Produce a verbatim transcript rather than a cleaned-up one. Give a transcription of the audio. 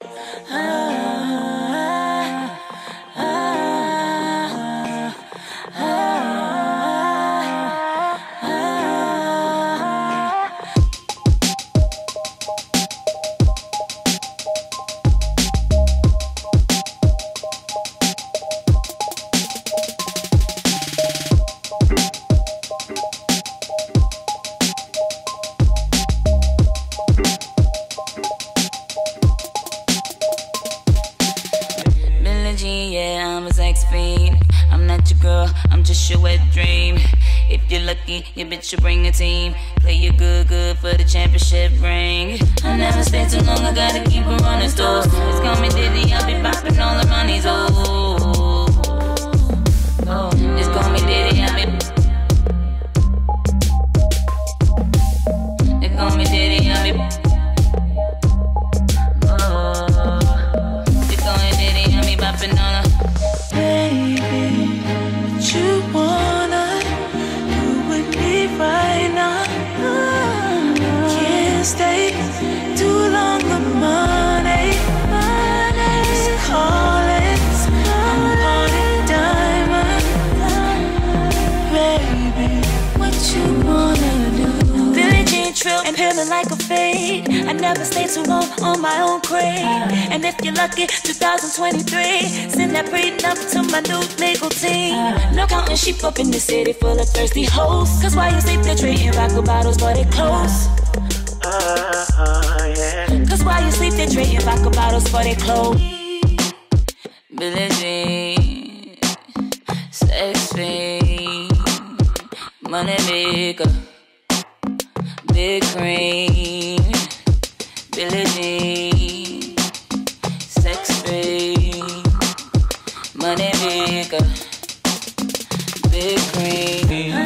Yeah, I'm a sex fiend. I'm not your girl, I'm just your wet dream. If you're lucky, your bitch will bring a team. Play you good, good for the championship ring. I never stay too long, I gotta keep her running stores. Just call me Diddy, I'll be bopping all around these oh, oh. Just call me Diddy, I'll be. Just call me Diddy, I'll be. Oh, just call me Diddy, I'll be bopping all around. Baby, what you wanna do with me right now? Can't stay too long, the money is calling. I'm calling diamond. Baby, what you wanna do? Billie Jean trill and peeling like a fade. I never stay too long on my own crate. And if you're lucky, two thousand twenty-three, send that prenup to my new legal team. No counting sheep up in the city full of thirsty hoes. Cause while you sleep, they're trading vodka bottles for their clothes. Uh, uh, yeah. Cause while you sleep, they're trading vodka bottles for their clothes. Billie Jean, sex fiend, money maker, big cream. Billie Jean, sex fiend, money maker, big cream.